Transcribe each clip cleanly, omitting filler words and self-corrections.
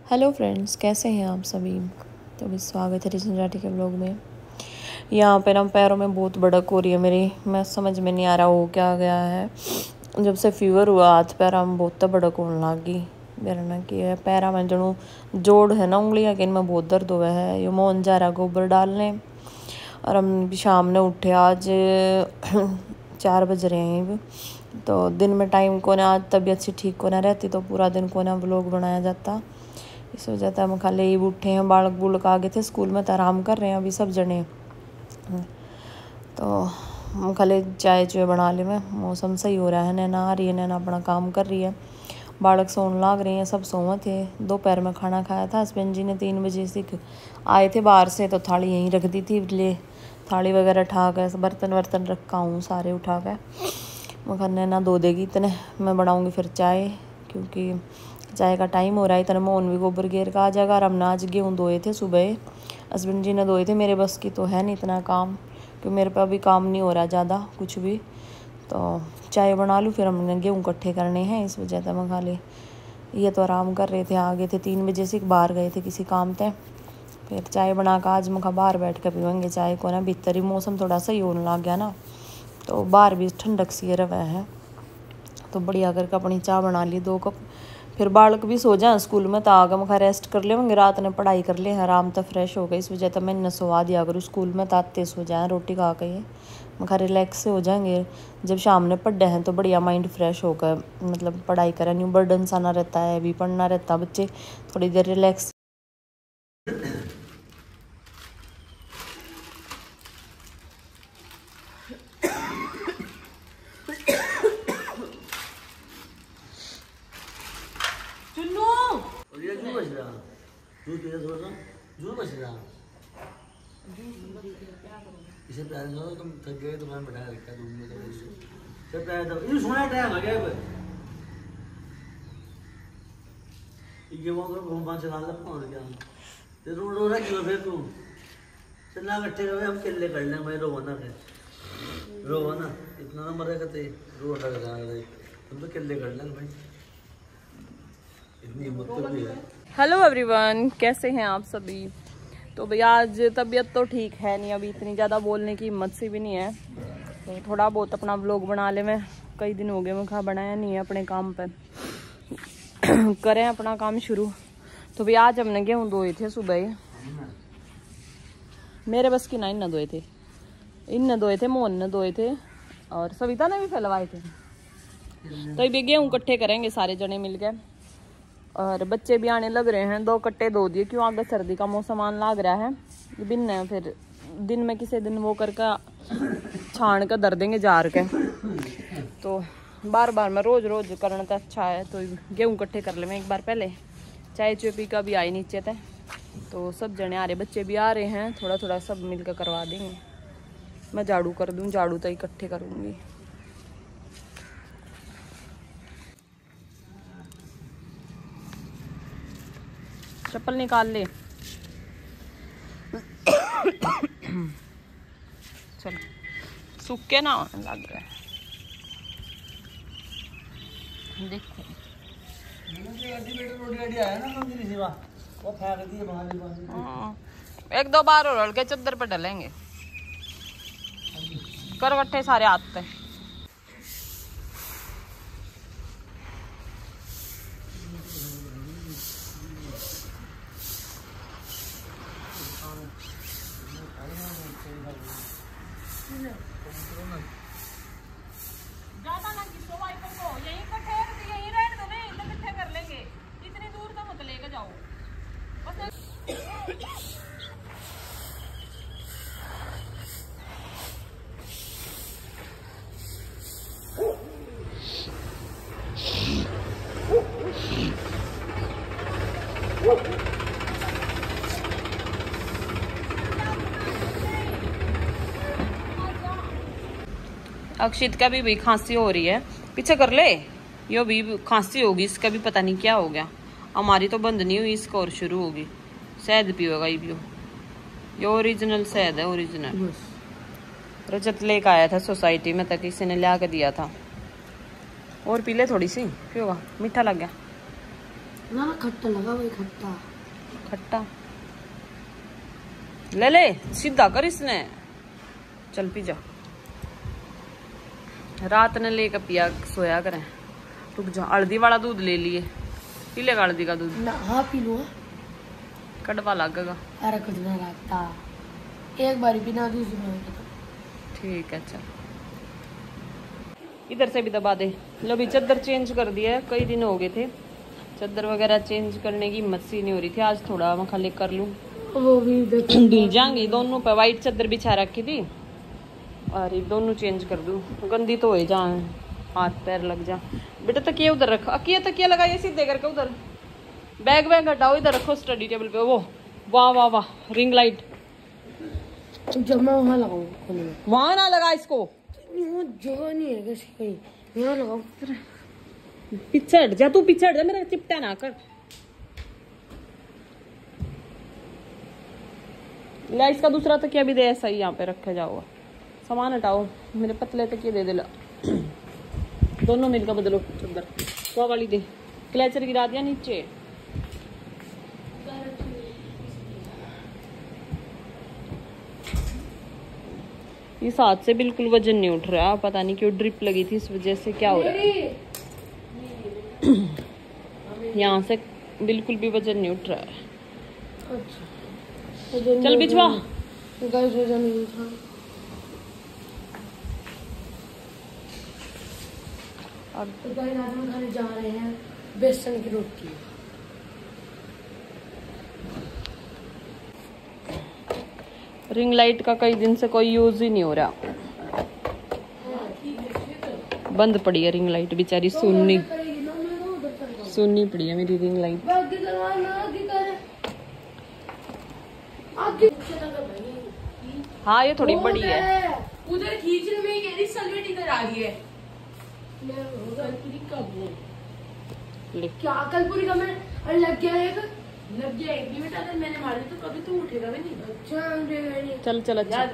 Hello friends, कैसे हैं आप सभी। तो भी स्वागत है रिजन राठी के ब्लॉग में। यहाँ पे ना पैरों में बहुत भड़क हो रही है मेरी। मैं समझ में नहीं आ रहा हो क्या गया है। जब से फीवर हुआ हाथ पैर में बहुत भड़क होने लगी मेरा ना कि है पैरा में जणू जोड़ है ना उंगलियाँ के इनमें बहुत दर्द हुआ है। ये मोहन जा रहा गोबर डालने और हम भी शाम ने उठे आज 4 बज रहे हैं। तो दिन में टाइम को ना आज तबीयत से ठीक को ना रहती तो पूरा दिन को ना व्लॉग बनाया जाता। इस वजह से हम खाली ही उठे हैं। बालक बुलक आ गए थे स्कूल में तो आराम कर रहे हैं अभी सब जने। तो हम खाली चाय चुए बना ले में। मौसम सही हो रहा है। नैना आ रही है, नैना अपना काम कर रही है। बालक सोने लाग रहे हैं, सब सोए थे। दोपहर में खाना खाया था। हस्बैंड जी ने 3 बजे से आए थे बाहर से तो थाली यहीं रख दी थी। ले थाली वगैरह उठा के बर्तन वर्तन रखा हूँ सारे उठा के। मगर नैना धो देगी इतने मैं बनाऊँगी फिर चाय, क्योंकि चाय का टाइम हो रहा है। इतना मोहन भी गोबर घेर का आ जाएगा। और हमने आज गेहूँ धोए थे सुबह, हस्बैंड जी ने धोए थे। मेरे बस की तो है नहीं इतना काम, क्योंकि मेरे पे अभी काम नहीं हो रहा ज़्यादा कुछ भी। तो चाय बना लूँ, फिर हमने गेहूँ इकट्ठे करने हैं। इस वजह से मैं खा ले। ये तो आराम कर रहे थे, आ गए थे 3 बजे से, बाहर गए थे किसी काम से। फिर चाय बना कर आज मैं बाहर बैठ कर पीवेंगे चाय को ना। भीतर ही मौसम थोड़ा सही होने लग गया ना, तो बाहर भी ठंडक सी रहा है। तो बढ़िया करके अपनी चाय बना ली 2 कप। फिर बालक भी सो जाए स्कूल में तो आगे मखा रेस्ट कर लेंगे। रात ने पढ़ाई कर ले आराम तक फ्रेश हो गई। इस वजह से मैंने सुवा दिया करूँ स्कूल में ताते सो जाए रोटी खा के मखा रिलैक्स से हो जाएंगे। जब शाम ने पढ़े हैं तो बढ़िया माइंड फ्रेश होकर मतलब पढ़ाई करें, न्यू बर्डन सा ना रहता है, भी पढ़ना रहता बच्चे थोड़ी देर रिलैक्स। इसे प्यार करो तुम थक गए तो मैंने बैठा रखा है रूम में तो सब प्यार दो ये सोना टाइम हो गया है ये वो घूम पांच चला ले और क्या ते रो रो रहा क्यों फिर तू चलना इकट्ठे करो हम किले कर लेंगे भाई रोवा ना फिर रोवा ना इतना ना मरेगा ते रो लग रहा है तुम तो किले कर लेंगे भाई इतनी हिम्मत तो भी है। हेलो एवरीवन, कैसे हैं आप सभी। तो भैया आज तबीयत तो ठीक है नहीं, अभी इतनी ज़्यादा बोलने की हिम्मत सी भी नहीं है। तो थोड़ा बहुत अपना व्लॉग बना ले। मैं कई दिन हो गए मैं बनाया नहीं है अपने काम पर। करें अपना काम शुरू। तो भैया आज हमने गेहूँ धोए थे सुबह। मेरे बस की ना इन धोए थे, इन धोए थे, मोहन ने धोए थे और सविता ने भी फैलवाए थे। तो ये गेहूँ इकट्ठे करेंगे सारे जने मिल के। और बच्चे भी आने लग रहे हैं। 2 कट्टे धो दिए, क्यों आगे सर्दी का मौसम आने लग रहा है। दिन है फिर दिन में किसी दिन वो करके छान कर धर देंगे जार के। तो बार बार में रोज रोज करना तो अच्छा है। तो गेहूँ इकट्ठे कर ले मैं एक बार पहले। चाय चुपी का भी आई नीचे थे तो सब जने आ रहे, बच्चे भी आ रहे हैं। थोड़ा थोड़ा सब मिलकर करवा देंगे। मैं झाड़ू कर दूँ, झाड़ू तो इकट्ठे करूँगी। चप्पल निकाल ले। चल सूखे ना लग रहा है। देखो एक 2 बार और के चद्दर पे डलेंगे। करवट्टे सारे हाथ पे। ज्यादा ना किसको वाइपर को यहीं इकट्ठे यहीं रहने दो, नहीं तो इकट्ठे कर लेंगे। इतनी दूर तो मत लेके जाओ बस। अक्षित का भी खांसी हो रही है, पीछे कर ले। यो भी खांसी होगी, इसका भी पता नहीं क्या हो गया। हमारी तो बंद नहीं हुई, इसका और शुरू होगी। शहद पिएगा ये ओरिजिनल शहद है, ओरिजिनल। रजत लेकर आया था सोसाइटी में, तक किसी ने ला के दिया था। और पी ले थोड़ी सी, क्यों मीठा लग गया। ना खट्टा लगा भाई, खट्टा खट्टा ले ले, सीधा कर इसने। चल पी जा, रात ने लेकर पिया सोया करें। रुक जा, हल्दी वाला दूध ले लिए, पी लेगा हल्दी का दूध? ना हाँ पी लो। कड़वा लगेगा। अरे कुछ नहीं लगता, एक बार बिना दूसरी बार। ठीक है चल, इधर से भी दबा दे। लो भी चादर चेंज कर दिया है, कई दिन हो गए थे चादर वगैरह चेंज करने की हिम्मत सी नहीं हो रही थी। आज थोड़ा मैं खाली कर लूँ, वो भी धुल जाएंगी दोनों पे। वाइट चादर बिछा रखी थी और ये दोनों चेंज कर दूँ, गंदी तो हो जाए, हाथ पैर लग जा। बेटा तकिया उधर रखो, अकिया तकिया लगाइए सीधे करके उधर। बैग वैग हटाओ, इधर रखो स्टडी टेबल पे। वो वाह वाह वाह, रिंग लाइट जब मैं वहाँ लगाऊँ, वहां ना लगा इसको, जगह नहीं है कैसी कहीं, यहाँ लगाऊँ। पीछे हट जा, तू पीछे हट जा, मेरा चिपटा ना कर। ला इसका दूसरा तकिया भी दे, ऐसा ही यहाँ पे रखे जाओगा। सामान हटाओ, मेरे पतले तकिए दे दे ला। दोनों मिलकर बदलो चादर। वो वाली दे, क्लेचर गिरा दिया नीचे। इस हाथ से बिल्कुल वजन नहीं उठ रहा, पता नहीं क्यों, ड्रिप लगी थी इस वजह से। क्या हो रहा है? यहाँ से बिल्कुल भी वजन नहीं उठ रहा है। चल बिछवा। और खाने जा रहे हैं बेसन की रोटी। रिंग लाइट का कई दिन से कोई यूज ही नहीं हो रहा, बंद पड़ी है रिंग लाइट बेचारी, सुननी पड़ी है मेरी रिंग लाइट। हाँ ये थोड़ी बड़ी है। उधर खींचने में कह रही सलवेट इधर आ रही है। क्या कलपुरी का मैं लग गया है, लग जाएगी बेटा, अगर मैंने मारी तो कभी तो उठेगा भी नहीं। अच्छा चल चल, अच्छा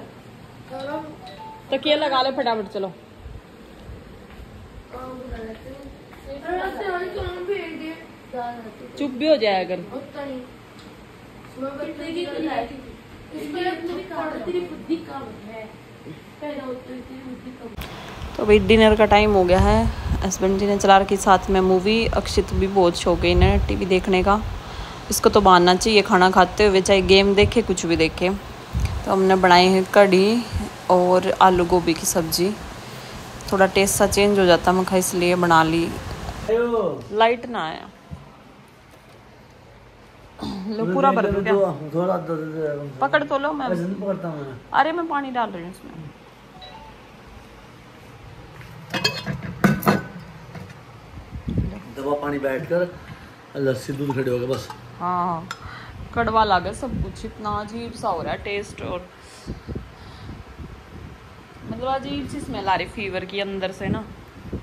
तकिया लगा ले फटाफट, चलो। चुप भी हो जाए अगर। तो भाई डिनर का टाइम हो गया है, हस्बैंड जी ने चला रखी साथ में मूवी। अक्षित भी बहुत शौक है इन्हें टीवी देखने का, इसको तो मानना चाहिए खाना खाते हुए, चाहे गेम देखे कुछ भी देखे। तो हमने बनाई है कढ़ी और आलू गोभी की सब्जी। थोड़ा टेस्ट सा चेंज हो जाता मैं इसलिए बना ली। लाइट ना आया, लो पूरा भर दो क्या? पकड़ तो लो, मैं अरे मैं पानी डाल रही हूँ इसमें। दवा पानी बैठकर लस्सी दूध खड़े हो गए बस। हाँ कड़वा लगा सब कुछ, इतना अजीब सा हो रहा है टेस्ट, और मतलब अजीब सी स्मेल आ रही फीवर की अंदर से ना।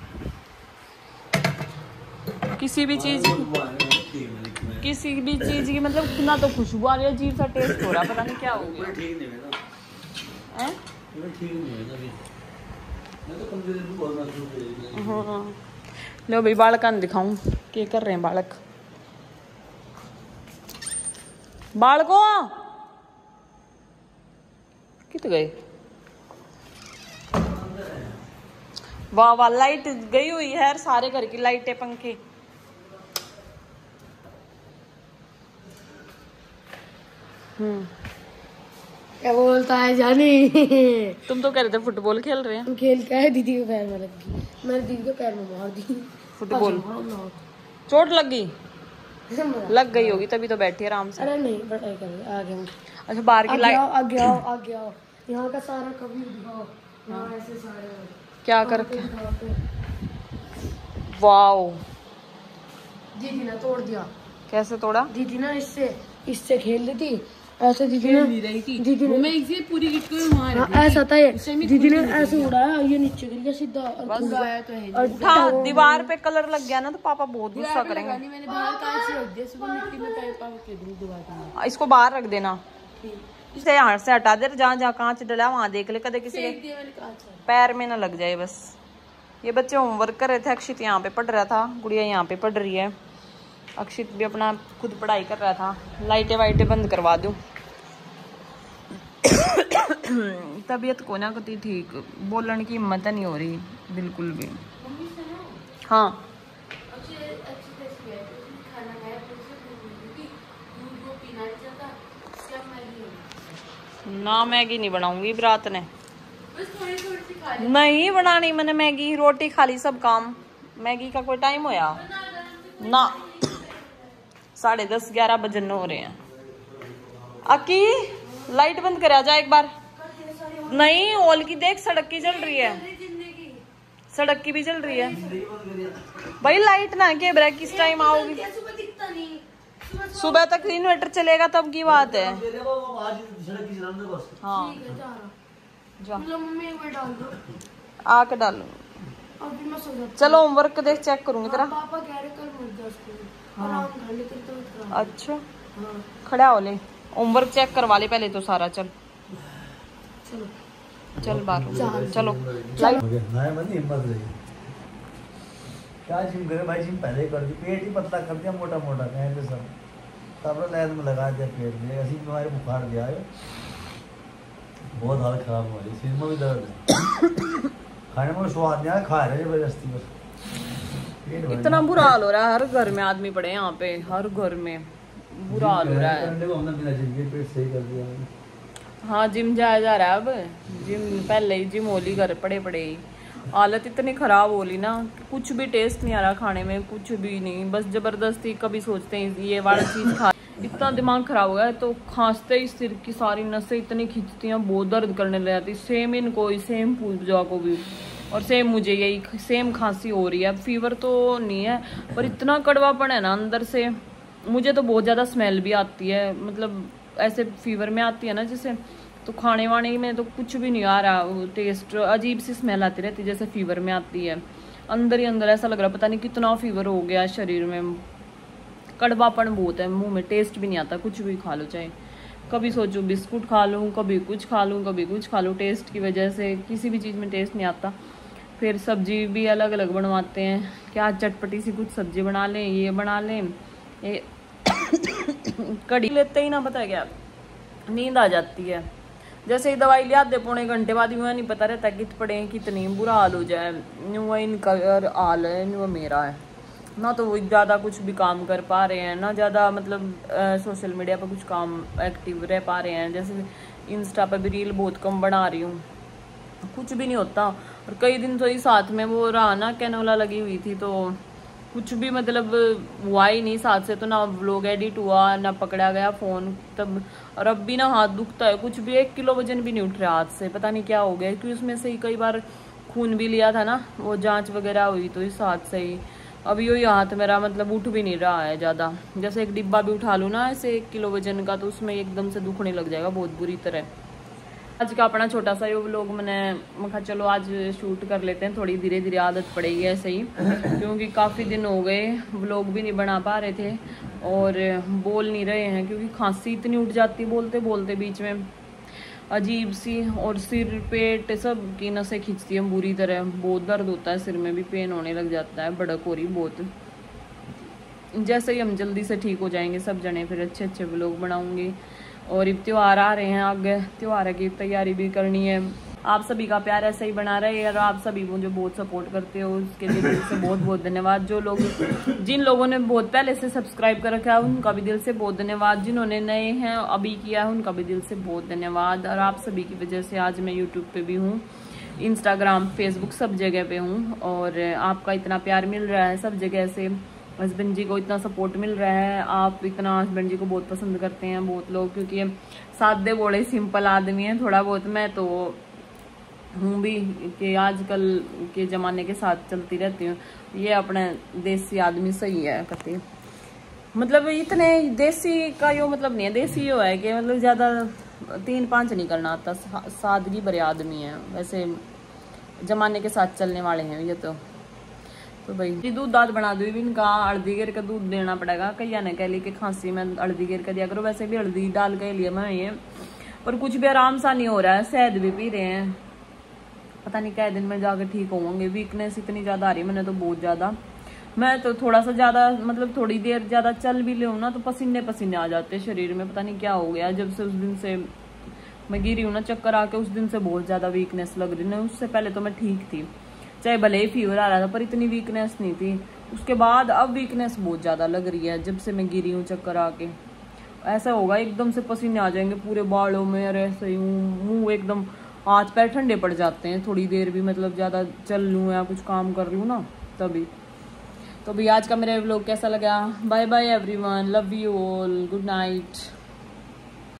किसी भी चीज की मतलब ना तो खुशबू आ रही है, अजीब सा टेस्ट हो रहा है, पता नहीं क्या हो गया। ठीक नहीं है ना, ठीक नहीं है अभी, मैं तो कमजोरी बहुत महसूस कर रही हूं। लो भाई बालक दिखाऊं क्या कर रहे हैं बालक। बालको कितने गए? वाह वाह, लाइट गई हुई है, सारे घर की लाइटें पंखे। क्या बोलता है जानी? तुम तो कह रहे थे फुटबॉल खेल रहे हैं। खेल क्या है, दीदी के पैर में लग गई, मैंने दीदी के पैर में मार दी फुटबॉल। चोट लग गई? लग गई होगी तभी तो बैठी आराम से। अरे नहीं बड़ा कर आ गया। अच्छा बाहर की लाइट, आगे आओ यहाँ का सारा कभी दिखाओ, यहाँ ऐसे सारे क्या कर रखे? वाओ, दीदी ने तोड़ दिया। कैसे तोड़ा? दीदी ना इससे खेल रही थी ऐसे, दीदी ने मैं इसे पूरी किट को ऐसा था, दीदी ने ऐसे उड़ाया, ये नीचे गिर गया सीधा। उड़ाया तो है और दीवार पे कलर लग गया ना तो पापा बहुत गुस्सा करेंगे। मैंने बाहर कांच रख दिया, सुबह मिट्टी में पापा के दूर दीवार। इसको बाहर रख देना, इसे यहाँ से हटा दे, जहाँ जहाँ कांच डला वहाँ देख ले, कदे किसी के पैर में ना लग जाए बस। ये बच्चे होमवर्क कर रहे थे, अक्षित यहाँ पे पढ़ रहा था, गुड़िया यहाँ पे पढ़ रही है। अक्षित भी अपना खुद पढ़ाई कर रहा था। लाइटें वाइटें बंद करवा दूँ। तबीयत को ना कती ठीक, बोलने की हिम्मत नहीं हो रही बिल्कुल भी। हाँ ना, मैगी नहीं बनाऊंगी रात ने, नहीं बनानी मैंने मैगी। रोटी खा ली सब काम, मैगी का कोई टाइम होया ना। 10:30 11 बजन हो रहे हैं। अकी लाइट बंद करा जा एक बार। नहीं ओल की देख, सड़क की जल रही है, सड़क की भी जल रही है भाई। लाइट ना के ब्रेक किस टाइम आओगी? सुबह तक इन्वर्टर चलेगा तब की बात है। हाँ आके डालो। चलो होमवर्क देख चेक करूंगी तेरा। अच्छा खड़ा हो ले, होमवर्क चेक करवा ले पहले तो सारा। चल चल बाहर चलो। लाइट क्या जिम करे भाई, जिम पहले ही कर दी, पेट ही पतला कर दिया, मोटा मोटा कहीं पे सब, तब लैद में लगा दिया पेट में। ऐसी बीमारी बुखार दिया है, बहुत हालत खराब हो रही, सिर में भी दर्द है, खाने में स्वाद नहीं आ, खा रहे जबरदस्ती बस। इतना बुरा हाल हो रहा है, हर घर में आदमी पड़े यहाँ पे, हर घर में बुरा हाल हो रहा है। हमने बिना जिम के पेट सही कर दिया। हाँ जिम जाया जा रहा है अब, जिम पहले ही जिम होली घर पड़े पड़े ही। हालत इतनी खराब हो ली ना, कुछ भी टेस्ट नहीं आ रहा खाने में, कुछ भी नहीं, बस जबरदस्ती कभी सोचते हैं ये वाला चीज खा। इतना दिमाग खराब हो गया तो खांसते ही सिर की सारी नसें इतनी खींचती हैं, बहुत दर्द करने लग जाती। सेम इनको, सेम पूजा को भी, और सेम मुझे यही सेम खांसी हो रही है। फीवर तो नहीं है पर इतना कड़वापन है ना अंदर से। मुझे तो बहुत ज़्यादा स्मेल भी आती है, मतलब ऐसे फीवर में आती है ना जैसे, तो खाने वाने में तो कुछ भी नहीं आ रहा, टेस्ट अजीब सी स्मेल आती रहती है जैसे फीवर में आती है। अंदर ही अंदर ऐसा लग रहा पता नहीं कितना फीवर हो गया शरीर में। कड़वापन बहुत है, मुंह में टेस्ट भी नहीं आता, कुछ भी खा लो चाहे। कभी सोचूं बिस्कुट खा लूँ, कभी कुछ खा लूँ, कभी कुछ खा लूँ, टेस्ट की वजह से किसी भी चीज़ में टेस्ट नहीं आता। फिर सब्जी भी अलग अलग बनवाते हैं, क्या चटपटी सी कुछ सब्जी बना लें, ये बना लें, ये कड़ी लेते ही ना पता है क्या नींद आ जाती है। जैसे ही दवाई ले आते पौने घंटे बाद यूँ नहीं पता रहता कित पड़े कितनी, बुरा हाल हो जाए। यूँ इनका हाल है, यूँ मेरा है ना। तो वो ज़्यादा कुछ भी काम कर पा रहे हैं ना, ज़्यादा मतलब सोशल मीडिया पर कुछ काम एक्टिव रह पा रहे हैं। जैसे इंस्टा पर भी रील बहुत कम बना रही हूँ, कुछ भी नहीं होता। और कई दिन तो ही साथ में वो रहा ना कैनोला लगी हुई थी, तो कुछ भी मतलब हुआ ही नहीं साथ से। तो ना व्लॉग एडिट हुआ, ना पकड़ा गया फ़ोन तब। और अब भी ना हाथ दुखता है, कुछ भी 1 किलो वजन भी नहीं उठ रहा हाथ से, पता नहीं क्या हो गया। क्योंकि उसमें से ही कई बार खून भी लिया था ना, वो जांच वगैरह हुई तो इस हाथ से ही। अभी वही हाथ मेरा मतलब उठ भी नहीं रहा है ज़्यादा। जैसे एक डिब्बा भी उठा लूँ ना ऐसे 1 किलो वजन का, तो उसमें एकदम से दुखने लग जाएगा बहुत बुरी तरह। आज का अपना छोटा सा ये व्लॉग मैं कहा चलो आज शूट कर लेते हैं, थोड़ी धीरे धीरे आदत पड़ेगी ऐसे ही, क्योंकि काफ़ी दिन हो गए व्लॉग भी नहीं बना पा रहे थे और बोल नहीं रहे हैं, क्योंकि खांसी इतनी उठ जाती है बोलते बोलते बीच में अजीब सी, और सिर पेट सब की नसें खींचती है बुरी तरह, बहुत दर्द होता है, सिर में भी पेन होने लग जाता है, भड़क हो रही बहुत। जैसे ही हम जल्दी से ठीक हो जाएंगे सब जने फिर अच्छे अच्छे व्लॉग बनाऊंगी। और अब त्यौहार आ रहे हैं, आगे त्यौहार की तैयारी भी करनी है। आप सभी का प्यार ऐसा ही बना रहे और आप सभी मुझे बहुत सपोर्ट करते हो, उसके लिए दिल से बहुत बहुत धन्यवाद। जो लोग जिन लोगों ने बहुत पहले से सब्सक्राइब कर रखा है उनका भी दिल से बहुत धन्यवाद, जिन्होंने नए हैं अभी किया है उनका भी दिल से बहुत धन्यवाद। और आप सभी की वजह से आज मैं यूट्यूब पे भी हूँ, इंस्टाग्राम फेसबुक सब जगह पे हूँ, और आपका इतना प्यार मिल रहा है सब जगह से। हस्बैंड जी को इतना सपोर्ट मिल रहा है, आप इतना हस्बैंड जी को बहुत पसंद करते हैं बहुत लोग, क्योंकि सादे बोले सिंपल आदमी हैं थोड़ा बहुत। मैं तो हूँ भी कि आजकल के ज़माने के साथ चलती रहती हूँ। ये अपने देसी आदमी सही है कहते, मतलब इतने देसी का यो मतलब नहीं है, देसी यो है कि मतलब ज़्यादा 3-5 नहीं करना आता, सादगी भरे आदमी है, वैसे ज़माने के साथ चलने वाले हैं ये तो भाई दूध दाद बना दो इनका, हल्दी गिर का दूध देना पड़ेगा। कई ने कह ली कि खांसी में हल्दी गिर कर दिया करो, वैसे भी हल्दी डाल के लिया मैं ये, पर कुछ भी आराम सा नहीं हो रहा है। शहद भी पी रहे हैं, पता नहीं कै दिन में जाकर ठीक होंगे। वीकनेस इतनी ज़्यादा आ रही है मैंने तो बहुत ज़्यादा, मैं तो थोड़ा सा ज्यादा मतलब थोड़ी देर ज्यादा चल भी लूँ ना तो पसीने पसीने आ जाते हैं शरीर में, पता नहीं क्या हो गया। जब से उस दिन से मैं गिरी हूँ ना चक्कर आके, उस दिन से बहुत ज्यादा वीकनेस लग रही है। उससे पहले तो मैं ठीक थी, चाहे भले ही फीवर आ रहा था पर इतनी वीकनेस नहीं थी। उसके बाद अब वीकनेस बहुत ज्यादा लग रही है जब से मैं गिरी हूँ चक्कर आके। ऐसा होगा एकदम से पसीने आ जाएंगे पूरे बालों में, और ऐसे ही मुंह एकदम हाथ पैर ठंडे पड़ जाते हैं थोड़ी देर भी मतलब ज्यादा चल लूँ या कुछ काम कर लूँ ना तभी। तो भी आज का मेरा व्लॉग कैसा लगा? Bye bye everyone, love you all, good night.